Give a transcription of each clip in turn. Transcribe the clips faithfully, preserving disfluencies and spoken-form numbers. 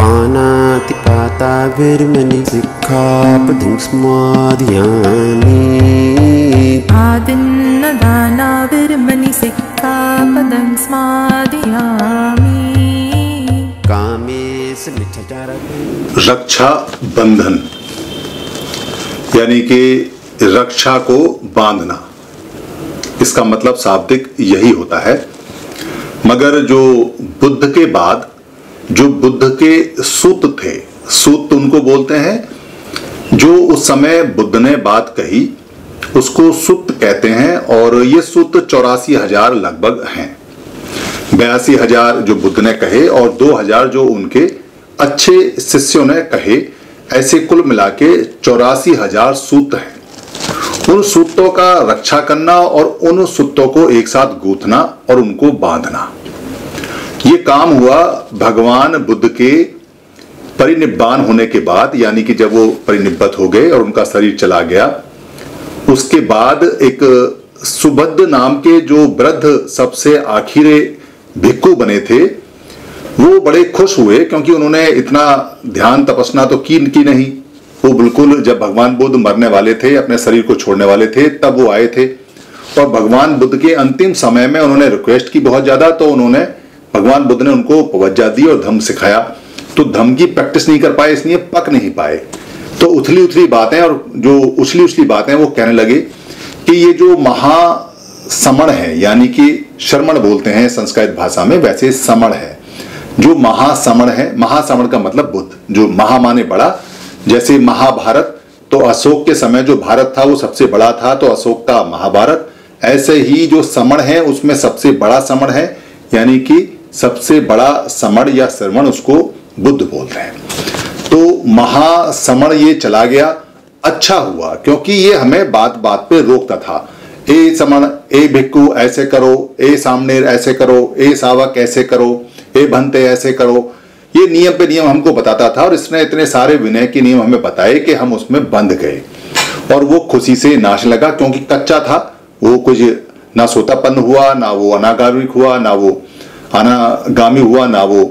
पानातिपाता वेरमणि सिक्खापदं समादयामि आदिन्नदाना वेरमणि सिक्खापदं समादयामि कामेश मिथ्याचार। रक्षा बंधन यानी कि रक्षा को बांधना, इसका मतलब शाब्दिक यही होता है। मगर जो बुद्ध के बाद जो बुद्ध के सूत थे, सूत उनको बोलते हैं जो उस समय बुद्ध ने बात कही उसको सूत कहते हैं। और ये सूत चौरासी हजार लगभग हैं। बयासी हजार जो बुद्ध ने कहे और दो हजार जो उनके अच्छे शिष्यों ने कहे, ऐसे कुल मिला के चौरासी हजार सूत हैं। उन सूत्रों का रक्षा करना और उन सूत्रों को एक साथ गूंथना और उनको बांधना, ये काम हुआ भगवान बुद्ध के परिनिब्बान होने के बाद। यानी कि जब वो परिनिब्बत हो गए और उनका शरीर चला गया, उसके बाद एक सुबद्ध नाम के जो वृद्ध सबसे आखिरी भिक्खु बने थे, वो बड़े खुश हुए क्योंकि उन्होंने इतना ध्यान तपस्या तो की, की नहीं। वो बिल्कुल जब भगवान बुद्ध मरने वाले थे, अपने शरीर को छोड़ने वाले थे, तब वो आए थे। और भगवान बुद्ध के अंतिम समय में उन्होंने रिक्वेस्ट की बहुत ज्यादा, तो उन्होंने भगवान बुद्ध ने उनको पवज्जा दी और धम्म सिखाया। तो धम्म की प्रैक्टिस नहीं कर पाए, इसलिए पक नहीं पाए। तो उथली उथली बातें और जो उछली उछली बातें वो कहने लगे कि ये जो महासमण है, यानी कि शरमण बोलते हैं संस्कृत भाषा में, वैसे समण है। जो महासमण है, महासमण का मतलब बुद्ध, जो महा माने बड़ा। जैसे महाभारत, तो अशोक के समय जो भारत था वो सबसे बड़ा था, तो अशोक का महाभारत। ऐसे ही जो समण है उसमें सबसे बड़ा समण है, यानी कि सबसे बड़ा समण या श्रवण उसको बुद्ध बोलते हैं। तो महासमण ये चला गया, अच्छा हुआ, क्योंकि ये हमें बात बात पे रोकता था। ए समण, ए भिक्खु ऐसे करो, ए सामनेर ऐसे करो, ए सावक ऐसे करो, ए भंते ऐसे करो, ये नियम पे नियम हमको बताता था। और इसने इतने सारे विनय के नियम हमें बताए कि हम उसमें बंध गए और वो खुशी से नाचने लगा, क्योंकि कच्चा था। वो कुछ ना सोतापन्न हुआ, ना वो अनागामिक हुआ, ना वो अनागामी हुआ, ना वो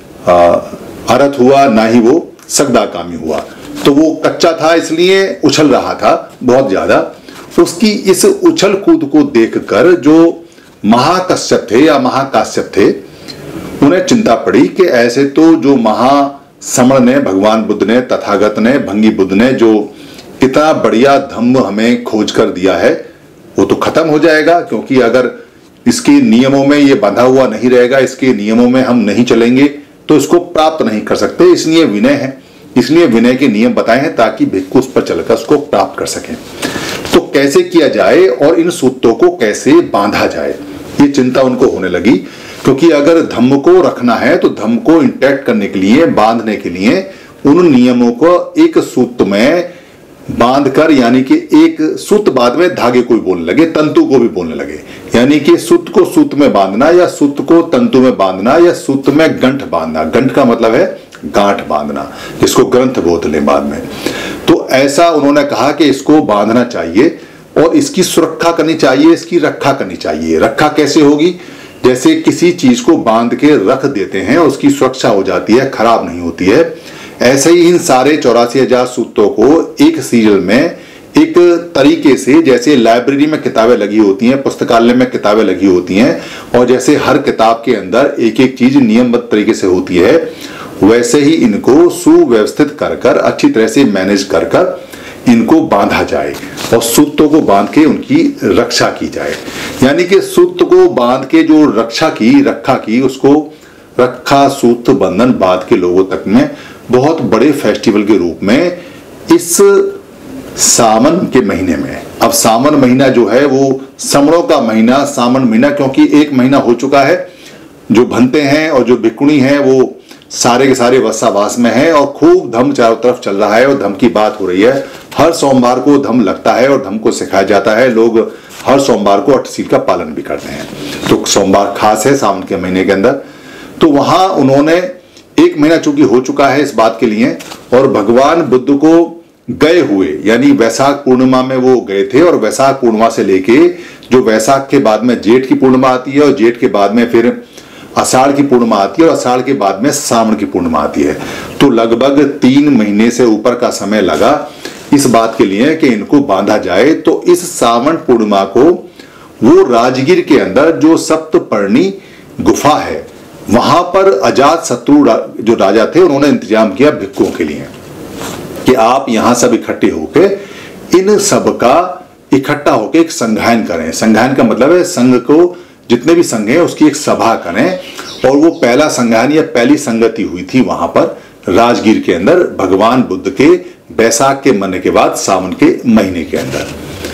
अरथ हुआ, ना ही वो सगदागामी हुआ। तो वो कच्चा था, इसलिए उछल रहा था बहुत ज्यादा। उसकी इस उछल कूद को देखकर जो महाकश्यप थे या महाकाश्यप थे, उन्हें चिंता पड़ी कि ऐसे तो जो महासमण ने, भगवान बुद्ध ने, तथागत ने, भंगी बुद्ध ने जो इतना बढ़िया धम्म हमें खोज कर दिया है, वो तो खत्म हो जाएगा। क्योंकि अगर इसके नियमों में ये बंधा हुआ नहीं रहेगा, इसके नियमों में हम नहीं चलेंगे, तो इसको प्राप्त नहीं कर सकते। इसलिए विनय है, इसलिए विनय के नियम बताए हैं ताकि भिक्खु उस पर चलकर उसको प्राप्त कर सकें। तो कैसे किया जाए और इन सूत्रों को कैसे बांधा जाए, ये चिंता उनको होने लगी। क्योंकि अगर धम्म को रखना है तो धम्म को इंटैक्ट करने के लिए, बांधने के लिए उन नियमों को एक सूत्र में बांधकर, यानी कि एक सूत्र बाद में धागे को भी बोलने लगे, तंतु को भी बोलने लगे। यानी कि सूत्र को सूत्र में बांधना या सूत्र को तंतु में बांधना या सूत्र में गंठ बांधना। गंठ का मतलब है गांठ बांधना, जिसको ग्रंथ बोलते हैं बाद में। तो ऐसा उन्होंने कहा कि इसको बांधना चाहिए और इसकी सुरक्षा करनी चाहिए, इसकी रक्षा करनी चाहिए। रक्षा कैसे होगी? जैसे किसी चीज को बांध के रख देते हैं, उसकी सुरक्षा हो जाती है, खराब नहीं होती है। ऐसे ही इन सारे चौरासी हजार सूत्रों को एक सीरियल में एक तरीके से, जैसे लाइब्रेरी में किताबें लगी होती हैं, पुस्तकालय में किताबें लगी होती हैं, और जैसे हर किताब के अंदर एक एक चीज नियमबद्ध तरीके से होती है, वैसे ही इनको सुव्यवस्थित कर कर, अच्छी तरह से मैनेज कर कर इनको बांधा जाए और सूत्रों को बांध के उनकी रक्षा की जाए। यानी कि सूत्र को बांध के जो रक्षा की रखा की उसको रखा सूत्र बंधन बांध के लोगों तक में बहुत बड़े फेस्टिवल के रूप में इस सावन के महीने में। अब सावन महीना जो है वो समणों का महीना, सावन महीना, क्योंकि एक महीना हो चुका है। जो भंते हैं और जो भिक्खुणी हैं वो सारे के सारे वत्सावास में हैं और खूब धम्म चारों तरफ चल रहा है और धम्म की बात हो रही है। हर सोमवार को धम्म लगता है और धम्म को सिखाया जाता है। लोग हर सोमवार को अष्टसील का पालन भी करते हैं। तो सोमवार खास है सावन के महीने के अंदर। तो वहां उन्होंने एक महीना चूंकि हो चुका है इस बात के लिए, और भगवान बुद्ध को गए हुए, यानी वैशाख पूर्णिमा में वो गए थे, और वैशाख पूर्णिमा से लेके जो वैशाख के बाद में जेठ की पूर्णिमा आती है और जेठ के बाद में फिर आषाढ़ की पूर्णिमा आती है और आषाढ़ के बाद में सावन की पूर्णिमा आती है। तो लगभग तीन महीने से ऊपर का समय लगा इस बात के लिए कि इनको बांधा जाए। तो इस सावन पूर्णिमा को वो राजगीर के अंदर जो सप्तपर्णी गुफा है वहां पर अजात शत्रु जो राजा थे उन्होंने इंतजाम किया भिक्षुओं के लिए कि आप यहां सब इकट्ठे होके इन सब का इकट्ठा होकर एक संघायन करें। संघायन का मतलब है संघ को, जितने भी संघ हैं उसकी एक सभा करें। और वो पहला संघायन या पहली संगति हुई थी वहां पर राजगीर के अंदर भगवान बुद्ध के बैसाख के महीने के बाद सावन के महीने के अंदर।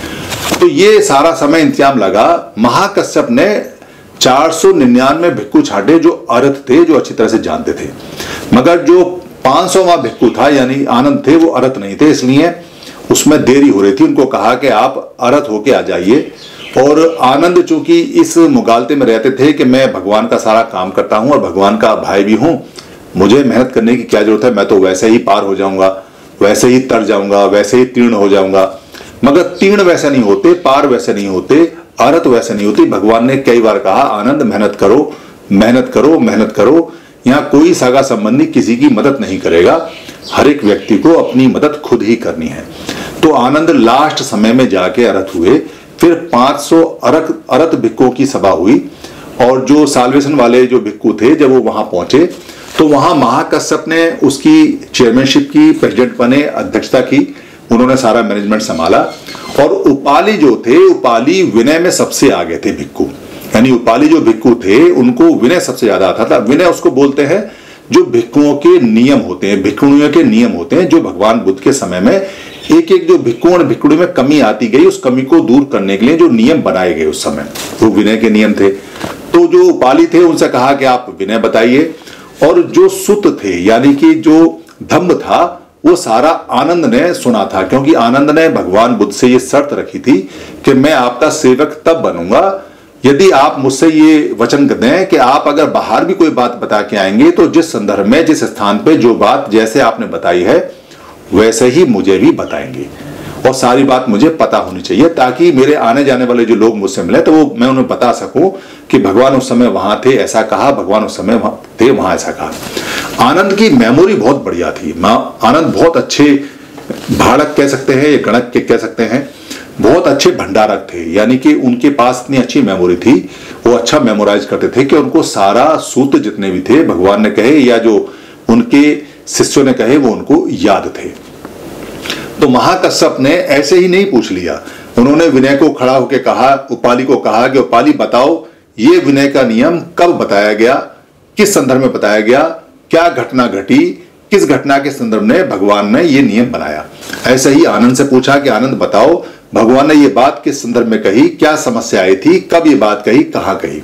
तो ये सारा समय इंतजाम लगा। महाकश्यप ने चार सौ निन्यानवे भिक्षु छाटे जो अर्थ थे, जो अच्छी तरह से जानते थे, मगर जो पांच सौवां भिक्षु था यानी आनंद थे वो अर्थ नहीं थे, इसलिए उसमें देरी हो रही थी। उनको कहा कि आप अर्थ होके आ जाइए। और आनंद चूंकि इस मुगालते में रहते थे कि मैं भगवान का सारा काम करता हूं और भगवान का भाई भी हूं, मुझे मेहनत करने की क्या जरूरत है, मैं तो वैसे ही पार हो जाऊंगा, वैसे ही तर जाऊंगा, वैसे ही तीर्ण हो जाऊंगा। मगर तीर्ण वैसे नहीं होते, पार वैसे नहीं होते, अर्थ वैसे नहीं होती। भगवान ने कई बार कहा आनंद मेहनत करो, मेहनत करो, मेहनत करो। यहाँ कोई सगा संबंधी किसी की मदद नहीं करेगा, हर एक व्यक्ति को अपनी मदद खुद ही करनी है। तो आनंद लास्ट समय में जाके अर्थ हुए। फिर पांच सौ अर्थ अर्थ भिक्षुओं की सभा हुई और जो साल्वेशन वाले जो भिक्षु थे जब वो वहां पहुंचे तो वहां महाकश्यप ने उसकी चेयरमैनशिप की, प्रेसिडेंट बने, अध्यक्षता की, उन्होंने सारा मैनेजमेंट संभाला। और उपाली जो थे, उपाली विनय में सबसे आगे थे भिक्षु, यानी उपाली जो भिक्षु थे उनको विनय सबसे ज्यादा आता था। विनय उसको बोलते हैं जो भिक्षुओं के नियम होते हैं, भिक्षुणियों के नियम होते हैं, जो भगवान बुद्ध के समय में एक एक जो भिक्षु और भिक्षुणी में कमी आती गई उस कमी को दूर करने के लिए जो नियम बनाए गए उस समय वो विनय के नियम थे। तो जो उपाली थे उनसे कहा कि आप विनय बताइए। और जो सुत थे यानी कि जो धम्म था वो सारा आनंद ने सुना था, क्योंकि आनंद ने भगवान बुद्ध से ये शर्त रखी थी कि मैं आपका सेवक तब बनूंगा यदि आप मुझसे ये वचन दें कि आप अगर बाहर भी कोई बात बता के आएंगे तो जिस संदर्भ में, जिस स्थान पे जो बात जैसे आपने बताई है वैसे ही मुझे भी बताएंगे और सारी बात मुझे पता होनी चाहिए, ताकि मेरे आने जाने वाले जो लोग मुझसे मिले तो वो मैं उन्हें बता सकूं कि भगवान उस समय वहां थे ऐसा कहा, भगवान उस समय वहां थे वहां ऐसा कहा। आनंद की मेमोरी बहुत बढ़िया थी। आनंद बहुत अच्छे भाड़क कह सकते हैं या गणक के कह सकते हैं, बहुत अच्छे भंडारक थे, यानी कि उनके पास इतनी अच्छी मेमोरी थी, वो अच्छा मेमोराइज करते थे कि उनको सारा सूत्र जितने भी थे भगवान ने कहे या जो उनके शिष्यों ने कहे वो उनको याद थे। तो महाकश्यप ने ऐसे ही नहीं पूछ लिया, उन्होंने विनय को खड़ा होकर कहा, उपाली को कहा कि उपाली बताओ ये विनय का नियम कब बताया गया, किस संदर्भ में बताया गया, क्या घटना घटी, किस घटना के संदर्भ में भगवान ने ये नियम बनाया। ऐसे ही आनंद से पूछा कि आनंद बताओ भगवान ने ये बात किस संदर्भ में कही, क्या समस्या आई थी, कब ये बात कही, कहां कही।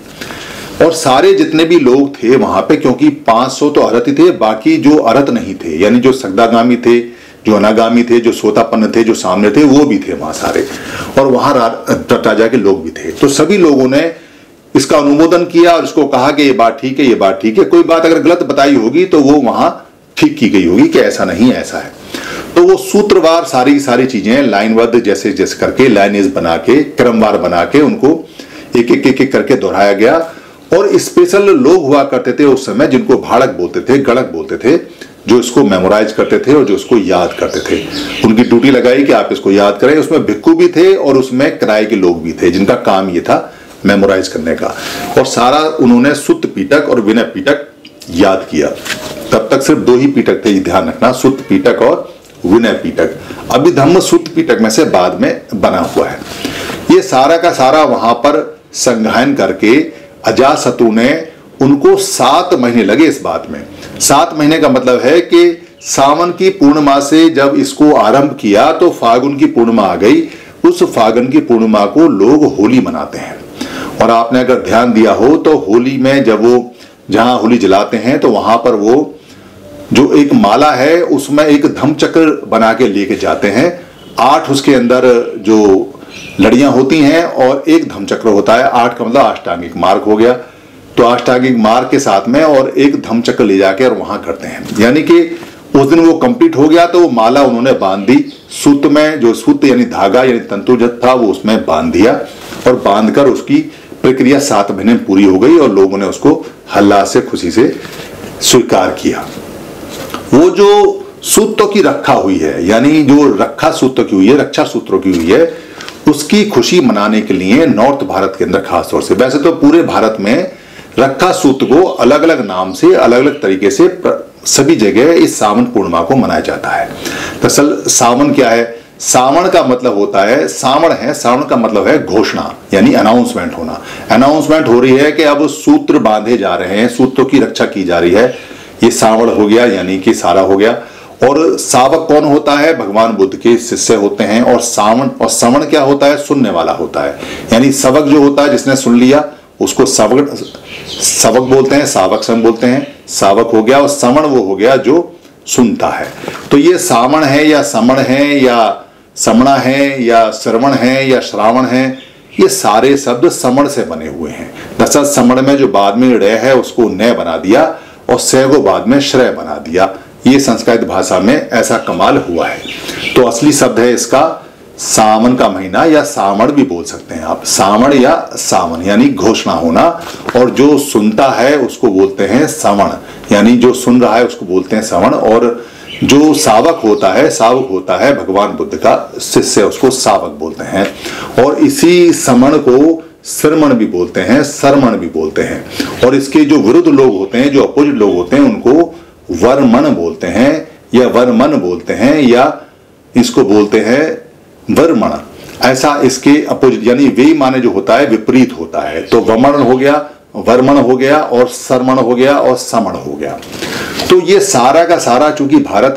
और सारे जितने भी लोग थे वहां पे, क्योंकि पांच सौ तो अर्थ ही थे, बाकी जो अर्थ नहीं थे यानी जो सगदागामी थे, जो अनागामी थे, जो सोतापन्न थे, जो सामने थे वो भी थे वहां सारे, और वहां राजा के लोग भी थे। तो सभी लोगों ने इसका अनुमोदन किया और इसको कहा कि ये बात ठीक है, ये बात ठीक है। कोई बात अगर गलत बताई होगी तो वो वहां ठीक की गई होगी कि ऐसा नहीं ऐसा है। तो वो सूत्रवार सारी सारी चीजें लाइनबद्ध जैसे जैसे करके लाइनेज बना के क्रमवार बना के उनको एक एक एक एक करके दोहराया गया। और स्पेशल लोग हुआ करते थे उस समय जिनको भाड़क बोलते थे, गणक बोलते थे, जो इसको मेमोराइज करते थे और जो इसको याद करते थे। उनकी ड्यूटी लगाई कि आप इसको याद करें। उसमें भिक्षु भी थे और उसमें किराए के लोग भी थे जिनका काम ये था मेमोराइज करने का। और सारा उन्होंने सुत्त पीटक और विनय पीटक याद किया। तब तक सिर्फ दो ही पीटक थे, ध्यान रखना, सुत्त पीटक और विनय पीटक। अभिधम्म सुत्त पीटक में से बाद में बना हुआ है। ये सारा का सारा वहां पर संघायन करके अजातशत्रु ने उनको सात महीने लगे इस बात में। सात महीने का मतलब है कि सावन की पूर्णिमा से जब इसको आरंभ किया तो फागुन की पूर्णिमा आ गई। उस फागुन की पूर्णिमा को लोग होली मनाते हैं। और आपने अगर ध्यान दिया हो तो होली में जब वो जहां होली जलाते हैं तो वहां पर वो जो एक माला है उसमें एक धम्मचक्र बना के लेके जाते हैं। आठ उसके अंदर जो लड़ियां होती हैं और एक धम्मचक्र होता है। आठ का मतलब अष्टांगिक मार्ग हो गया। तो अष्टांगिक मार्ग के साथ में और एक धम्मचक्र ले जाके और वहां करते हैं, यानी कि उस दिन वो कंप्लीट हो गया। तो वो माला उन्होंने बांध दी सूत में, जो सूत यानी धागा यानी तंतु जो था वो उसमें बांध दिया और बांधकर उसकी प्रक्रिया सात महीने पूरी हो गई और लोगों ने उसको हल्ला से खुशी से स्वीकार किया। वो जो सूत्रों की रक्षा हुई है, यानी जो रक्षा सूत्र की हुई है, रक्षा सूत्रों की हुई है, उसकी खुशी मनाने के लिए नॉर्थ भारत के अंदर खास तौर से, वैसे तो पूरे भारत में रक्षा सूत्र को अलग अलग नाम से अलग अलग तरीके से सभी जगह इस सावन पूर्णिमा को मनाया जाता है। दरअसल सावन क्या है? सावन का मतलब होता है, सावन है, सावन का मतलब है घोषणा, यानी अनाउंसमेंट होना। अनाउंसमेंट हो रही है कि अब सूत्र बांधे जा रहे हैं, सूत्रों की रक्षा की जा रही है। ये सावन हो गया, यानी कि सारा हो गया। और सावक कौन होता है? भगवान बुद्ध के शिष्य होते हैं। और सावन और श्रवण क्या होता है? सुनने वाला होता है। यानी सवक जो होता है, जिसने सुन लिया उसको सवक सवक बोलते हैं, सावक सम बोलते हैं। सावक हो गया, और श्रवण वो हो गया जो सुनता है। तो ये सावन है या समण है या समणा है या श्रवण है या श्रावण है, ये सारे शब्द समण से बने हुए हैं। दरअसल समण में जो बाद में ड़ है उसको न बना दिया और से को बाद में श्रेय बना दिया। ये संस्कृत भाषा में ऐसा कमाल हुआ है। तो असली शब्द है इसका सावन का महीना, या सावण भी बोल सकते हैं आप, सावण या सावन, यानी घोषणा होना। और जो सुनता है उसको बोलते हैं श्रवण, यानी जो सुन रहा है उसको बोलते हैं श्रवण। और जो सावक होता है, सावक होता है भगवान बुद्ध का शिष्य, उसको सावक बोलते हैं। और इसी श्रवण को श्रमण भी बोलते हैं, सरमण भी बोलते हैं। और इसके जो विरुद्ध लोग होते हैं, जो अपोजिट लोग होते हैं, उनको वर्मण बोलते हैं या वर्मन बोलते हैं, या इसको बोलते हैं वर्मण। ऐसा इसके अपोजिट, यानी वे माने जो होता है विपरीत होता है। तो वमन हो गया, वर्मण हो गया, और सरमण हो गया, और समण हो गया। तो ये सारा का सारा, चूंकि भारत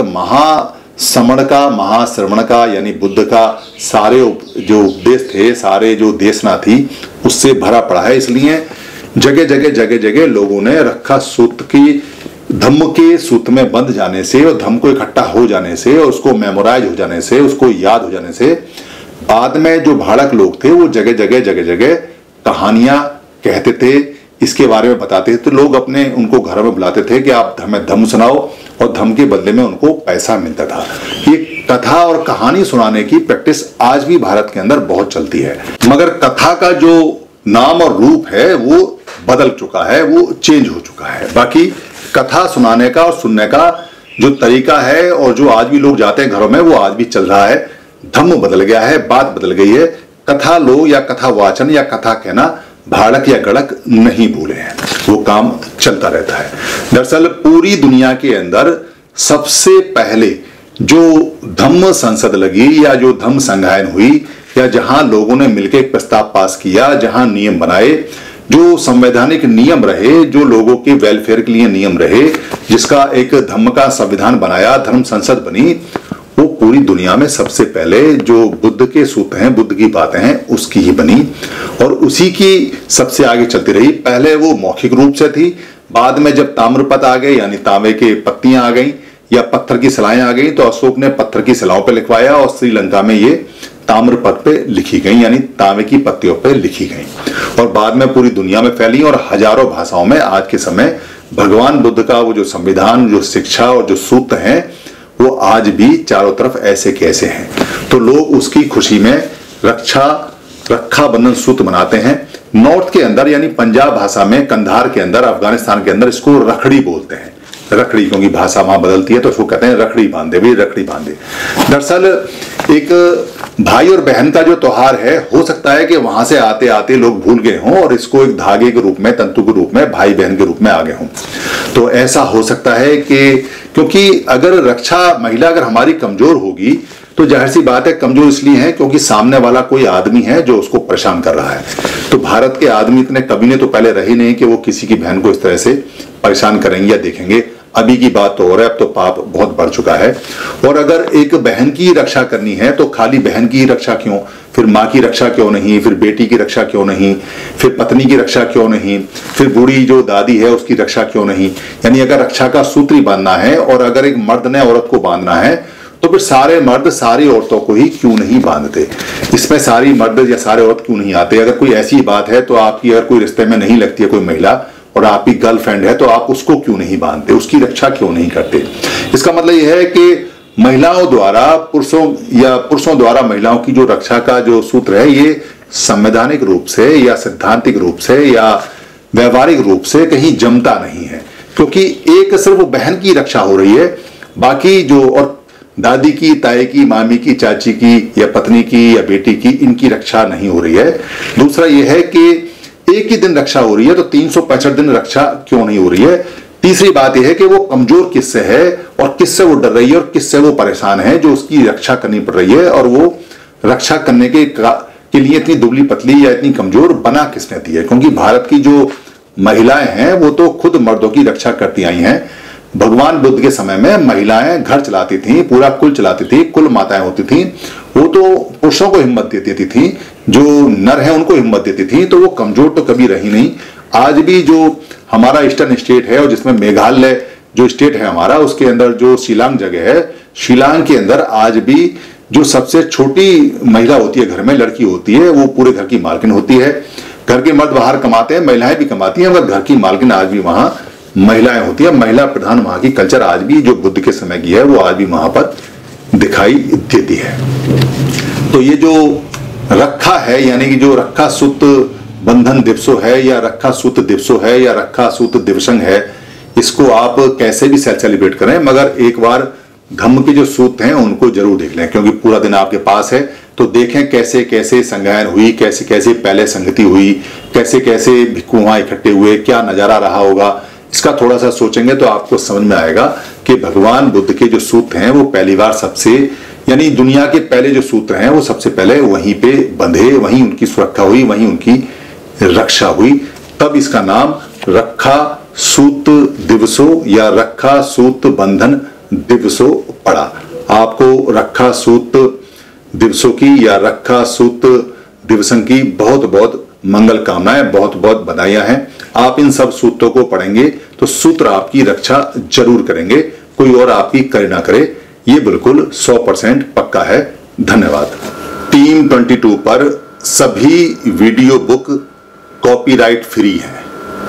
महासमण का, महाश्रवण का, यानी बुद्ध का सारे जो उपदेश थे, सारे जो देशना थी, उससे भरा पड़ा है। इसलिए जगह जगह जगह जगह लोगों ने रखा सूत्र की, धम्म के सूत्र में बंध जाने से और धम्म को इकट्ठा हो जाने से और उसको मेमोराइज हो जाने से, उसको याद हो जाने से, बाद में जो भाड़क लोग थे वो जगह जगह जगह जगह कहानियां कहते थे, इसके बारे में बताते थे। तो लोग अपने उनको घर में बुलाते थे कि आप हमें धम्म सुनाओ, और धम्म के बदले में उनको पैसा मिलता था। ये कथा और कहानी सुनाने की प्रैक्टिस आज भी भारत के अंदर बहुत चलती है, मगर कथा का जो नाम और रूप है वो बदल चुका है, वो चेंज हो चुका है। बाकी कथा सुनाने का और सुनने का जो तरीका है और जो आज भी लोग जाते हैं घरों में, वो आज भी चल रहा है। धम्म बदल गया है, बात बदल गई है। कथा लोग या कथा वाचन या कथा कहना भाड़क या गड़क नहीं भूले हैं, वो काम चलता रहता है। दरअसल पूरी दुनिया के अंदर सबसे पहले जो धम्म संसद लगी या जो धम्म संगायन हुई, या जहां लोगों ने मिलकर एक प्रस्ताव पास किया, जहां नियम बनाए, जो संवैधानिक नियम रहे, जो लोगों के वेलफेयर के लिए नियम रहे, जिसका एक धम्म का संविधान बनाया, धर्म संसद बनी, वो पूरी दुनिया में सबसे पहले जो बुद्ध के सूत्र हैं, बुद्ध की बातें हैं, उसकी ही बनी और उसी की सबसे आगे चलती रही। पहले वो मौखिक रूप से थी, बाद में जब ताम्रपत्र आ गए, यानी तांबे के पत्तियां आ गई या पत्थर की सिलाएं आ गई, तो अशोक ने पत्थर की सिलाओं पे लिखवाया और श्रीलंका में ये ताम्रपत्र पे लिखी गई, यानी तांबे की पत्तियों पे लिखी गई और बाद में पूरी दुनिया में फैली और हजारों भाषाओं में आज के समय भगवान बुद्ध का वो जो संविधान, जो शिक्षा और जो सूत्र हैं, वो आज भी चारों तरफ ऐसे कैसे हैं। तो लोग उसकी खुशी में रक्षा रक्षा बंधन सूत्र मनाते हैं। नॉर्थ के अंदर यानी पंजाब भाषा में, कंधार के अंदर, अफगानिस्तान के अंदर इसको रखड़ी बोलते हैं। रखड़ी, क्योंकि भाषा वहां बदलती है तो उसको कहते हैं रखड़ी बांधे, भी रखड़ी बांधे। दरअसल एक भाई और बहन का जो त्योहार है, हो सकता है कि वहां से आते आते लोग भूल गए हों और इसको एक धागे के रूप में, तंतु के रूप में, भाई बहन के रूप में आ गए हों। तो ऐसा हो सकता है कि क्योंकि अगर रक्षा महिला अगर हमारी कमजोर होगी तो जाहिर सी बात है, कमजोर इसलिए है क्योंकि सामने वाला कोई आदमी है जो उसको परेशान कर रहा है। तो भारत के आदमी इतने कभी ने तो पहले रहे नहीं कि वो किसी की बहन को इस तरह से परेशान करेंगे या देखेंगे। अभी की बात तो हो रहा है, अब तो पाप बहुत बढ़ चुका है। और अगर एक बहन की रक्षा करनी है तो खाली बहन की रक्षा क्यों, फिर माँ की रक्षा क्यों नहीं, फिर बेटी की रक्षा क्यों नहीं, फिर पत्नी की रक्षा क्यों नहीं, फिर बूढ़ी जो दादी है उसकी रक्षा क्यों नहीं। यानी अगर रक्षा का सूत्र ही बांधना है और अगर एक मर्द ने औरत को बांधना है तो फिर सारे मर्द सारी औरतों को ही क्यों नहीं बांधते। इसमें सारी मर्द या सारे औरत क्यों नहीं आते। अगर कोई ऐसी बात है तो आपकी अगर कोई रिश्ते में नहीं लगती है कोई महिला और आपकी गर्लफ्रेंड है तो आप उसको क्यों नहीं बांधते, उसकी रक्षा क्यों नहीं करते। इसका मतलब यह है कि महिलाओं द्वारा पुरुषों या पुरुषों द्वारा महिलाओं की जो रक्षा का जो सूत्र है, ये संवैधानिक रूप से या सैद्धांतिक रूप से या व्यवहारिक रूप से कहीं जमता नहीं है, क्योंकि एक सिर्फ बहन की रक्षा हो रही है, बाकी जो और दादी की, ताई की, मामी की, चाची की या पत्नी की या बेटी की, इनकी रक्षा नहीं हो रही है। दूसरा यह है कि एक ही दिन रक्षा हो रही है तो तीन सौ पैंसठ दिन रक्षा क्यों नहीं हो रही है। तीसरी बात यह है कि वो कमजोर किससे है और किससे वो डर रही है और किससे वो परेशान है जो उसकी रक्षा करनी पड़ रही है, और वो रक्षा करने के के लिए इतनी दुबली पतली या इतनी कमजोर बना किसने दी है। क्योंकि भारत की जो महिलाएं हैं वो तो खुद मर्दों की रक्षा करती आई हैं। भगवान बुद्ध के समय में महिलाएं घर चलाती थीं, पूरा कुल चलाती थी, कुल माताएं होती थीं। वो तो पुरुषों को हिम्मत देती थी, जो नर हैं उनको हिम्मत देती थी, तो वो कमजोर तो कभी रही नहीं। आज भी जो हमारा ईस्टर्न स्टेट है और जिसमें मेघालय जो स्टेट है हमारा, उसके अंदर जो शिलांग जगह है, शिलांग के अंदर आज भी जो सबसे छोटी महिला होती है घर में, लड़की होती है, वो पूरे घर की मालकिन होती है। घर के मर्द बाहर कमाते हैं, महिलाएं भी कमाती हैं, मगर घर की मालकिन आज भी वहां महिलाएं होती है। महिला प्रधान वहां की कल्चर आज भी जो बुद्ध के समय की है वो आज भी वहां पर दिखाई देती है। तो ये जो रक्षा है, यानी कि जो रक्षा सूत बंधन दिवसों है या रक्षा सूत दिवसों है या रक्षा सूत दिवसंग है, इसको आप कैसे भी सेलिब्रेट करें, मगर एक बार धम्म के जो सूत हैं उनको जरूर देख लें, क्योंकि पूरा दिन आपके पास है। तो देखें कैसे कैसे संगायन हुई, कैसे कैसे पहले संगति हुई, कैसे कैसे भिक्खु वहां इकट्ठे हुए, क्या नजारा रहा होगा, इसका थोड़ा सा सोचेंगे तो आपको समझ में आएगा कि भगवान बुद्ध के जो सूत्र हैं वो पहली बार सबसे, यानी दुनिया के पहले जो सूत्र हैं वो सबसे पहले वहीं पे बंधे, वहीं उनकी सुरक्षा हुई, वहीं उनकी रक्षा हुई। तब इसका नाम रक्षा सूत दिवसों या रक्षा सूत बंधन दिवसों पड़ा। आपको रक्षा सूत दिवसों की या रक्षा सूत दिवसों की बहुत बहुत मंगल कामनाएं, बहुत बहुत बधाइयां हैं। आप इन सब सूत्रों को पढ़ेंगे तो सूत्र आपकी रक्षा जरूर करेंगे, कोई और आपकी करे ना करे, ये बिल्कुल सौ परसेंट पक्का है। धन्यवाद। टीम बाईस पर सभी वीडियो बुक कॉपीराइट फ्री हैं।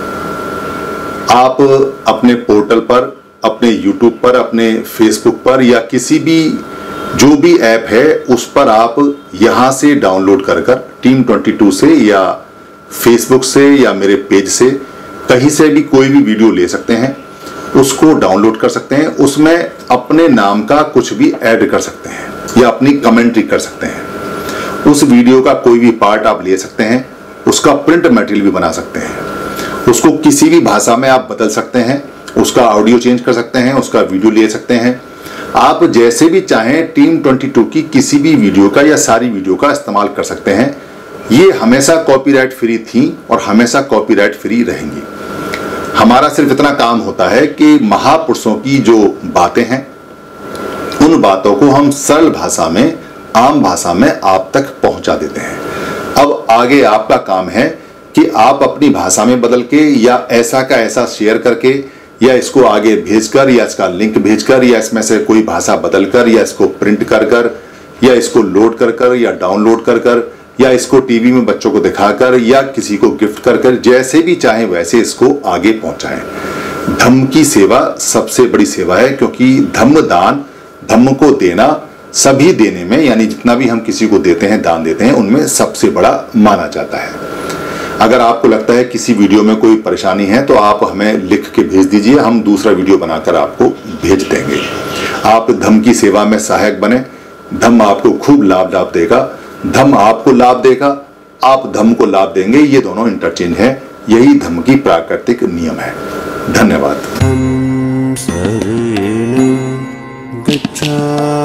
आप अपने पोर्टल पर, अपने यूट्यूब पर, अपने फेसबुक पर या किसी भी जो भी ऐप है उस पर आप यहां से डाउनलोड कर कर टीम बाईस से या फेसबुक से या मेरे पेज से कहीं से भी कोई भी वीडियो ले सकते हैं, उसको डाउनलोड कर सकते हैं। उसमें अपने नाम का कुछ भी ऐड कर सकते हैं या अपनी कमेंट्री कर सकते हैं। उस वीडियो का कोई भी पार्ट आप ले सकते हैं, उसका प्रिंट मटेरियल भी बना सकते हैं, उसको किसी भी भाषा में आप बदल सकते हैं, उसका ऑडियो चेंज कर सकते हैं, उसका वीडियो ले सकते हैं। आप जैसे भी चाहें टीम बाईस की किसी भी वीडियो का या सारी वीडियो का इस्तेमाल कर सकते हैं। ये हमेशा कॉपीराइट फ्री थी और हमेशा कॉपीराइट फ्री रहेंगी। हमारा सिर्फ इतना काम होता है कि महापुरुषों की जो बातें हैं उन बातों को हम सरल भाषा में, आम भाषा में आप तक पहुंचा देते हैं। अब आगे आपका काम है कि आप अपनी भाषा में बदल के या ऐसा का ऐसा शेयर करके या इसको आगे भेजकर या इसका लिंक भेजकर या इसमें से कोई भाषा बदलकर या इसको प्रिंट कर कर या इसको लोड कर कर या डाउनलोड कर कर या इसको टीवी में बच्चों को दिखाकर या किसी को गिफ्ट कर कर, जैसे भी चाहे वैसे इसको आगे पहुंचाएं। धम्म की सेवा सबसे बड़ी सेवा है, क्योंकि धम्म दान, धम्म को देना सभी देने में, यानी जितना भी हम किसी को देते हैं, दान देते हैं, उनमें सबसे बड़ा माना जाता है। अगर आपको लगता है किसी वीडियो में कोई परेशानी है तो आप हमें लिख के भेज दीजिए, हम दूसरा वीडियो बनाकर आपको भेज देंगे। आप धम्म की सेवा में सहायक बने, धम्म आपको खूब लाभ लाभ देगा, धम्म आपको लाभ देगा, आप धम्म को लाभ देंगे, ये दोनों इंटरचेंज है। यही धम्म की प्राकृतिक नियम है। धन्यवाद। शरणं गच्छामि।